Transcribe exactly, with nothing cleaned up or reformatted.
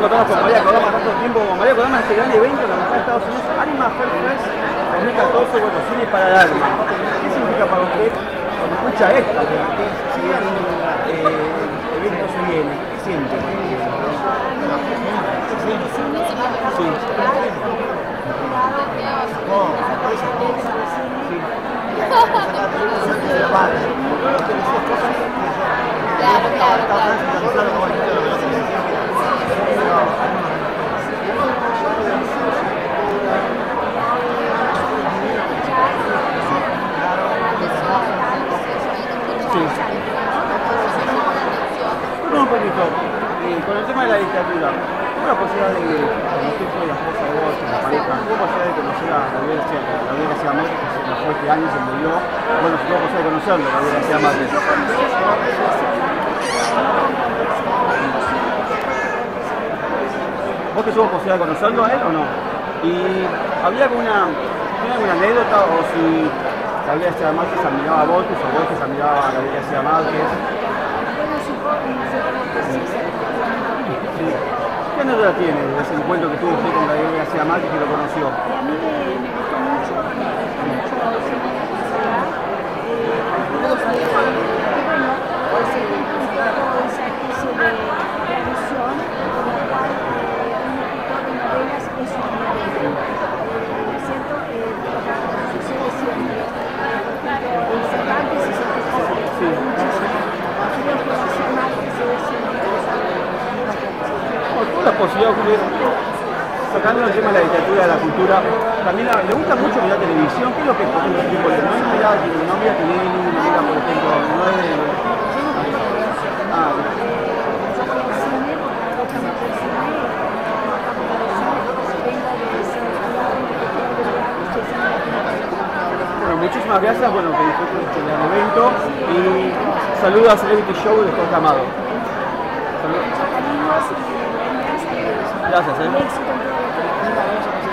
encontrarnos con María Kodama tanto tiempo. Como María Kodama en este gran evento que está en Estados Unidos, Anima Fair Fest dos mil catorce, bueno, cine para el alma. ¿Qué significa para usted cuando escucha esto? Que si bien eh, el evento se viene, ¿qué siente? Sí. Claro, claro, claro. No, un poquito. Eh, con el tema de la literatura, ¿tuvo la posibilidad de que, como usted fue la esposa de vos, la pareja, tuvo la posibilidad de conocer a Gabriel García Márquez, que se nos fue este año, se murió? Bueno, si tuvo la posibilidad de conocerlo, Gabriel García Márquez. ¿Vos que tuvo posibilidad de conocerlo a él o no? ¿Y había alguna, ¿tiene alguna anécdota o si Gabriel García Márquez admiraba a Borges o Borges admiraba a Gabriel García Márquez? Sí. ¿Qué anécdota tiene de ese encuentro que tuvo usted con Gabriel García Márquez que lo conoció? A mí me, me gustó mucho, me gustó mucho el cine de la ciudad. Y bueno, pues se cumple un poco esa especie de tradición con la cual eh, un escritor de novelas es un novela. ¿No es cierto? Eh, sucede siempre. Por ejemplo, en Cervantes y Cervantes sí. Muchísimo. Creo que García Márquez debe ser una cosa. ¿Tuvo la posibilidad de sacando el tema de la literatura, de la cultura, también la, le gusta mucho mirar televisión? ¿Qué es lo que, por ejemplo, tipo, no mira, no mira Tinelli, no mira, por ejemplo, no es de... Ah, bueno, muchísimas gracias, bueno, que disfruten del evento y saludos a Celebrity Show de Jorge Amado. Saludos. Gracias, eh.